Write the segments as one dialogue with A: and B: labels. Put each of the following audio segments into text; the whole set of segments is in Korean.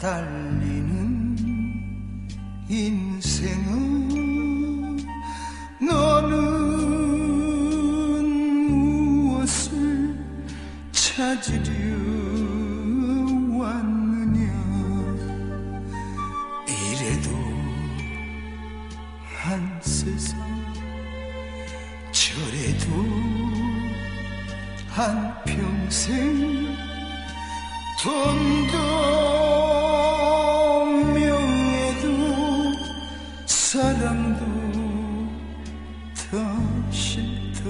A: 달리는 인생아, 너는 무엇을 찾으려 왔느냐. 이래도 한 세상, 저래도 한 평생, 돈도 명예도 사랑도 다 싫다.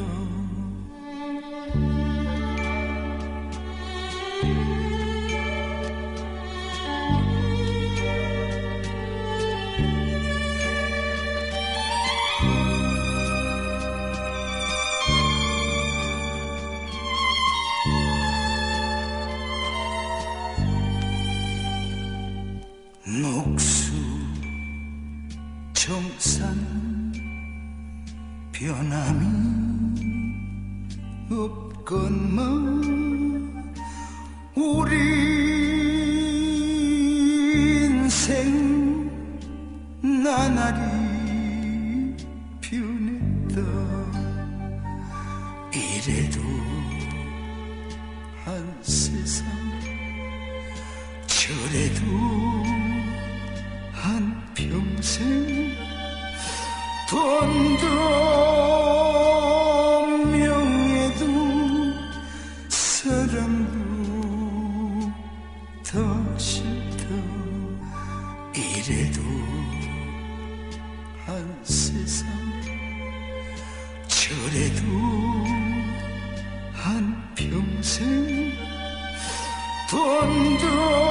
A: 녹수 정사는 변함이 없건만 우리 인생 나날이 변했다. 이래도 한 세상, 저래도 한 평생, 돈도 명예도 사랑도 더 싫다. 이래도 한 세상, 저래도 한 평생, 돈도